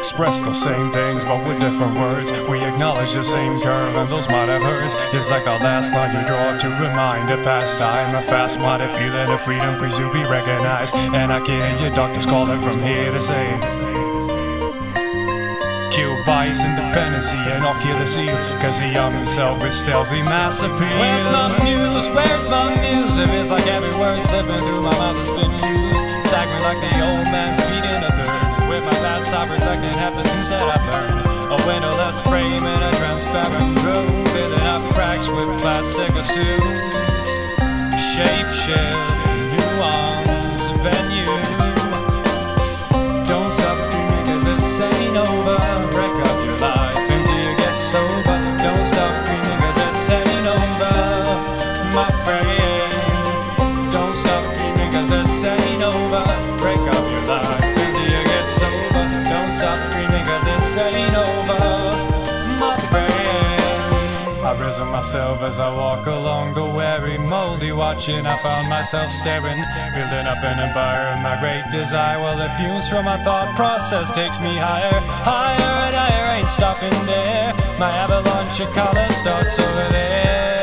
express the same things, but with different words. We acknowledge the same curve, and those might have hurts. It's like the last line you draw to remind a past time. A fast-minded feeling of freedom, please you be recognized. And I can hear your doctors calling from here to say, kill bias, independency, and I'll kill the seal, cause the young himself is stealthy mass appeal. Where's my muse? Where's my muse? If it's like every word slipping through my mouth has been used, staggering like the old man feeding a third. With my past I reflecting half the things that I've learned. A windowless frame in a transparent room, filling up cracks with plastic assumes. Shape shift, nuance, venue. Don't stop dreaming cause this ain't over. Break up your life until you get sober. Don't stop dreaming cause this ain't over, my friend. Don't stop dreaming cause this ain't over. Break up your life until you get sober. Don't stop dreaming cause this ain't over, my friend. I've risen myself as I walk along the weary, moldy watching. I found myself staring, building up an empire of my great desire. Well, the fumes from my thought process takes me higher, higher and higher. Ain't stopping there. My avalanche of color starts over there.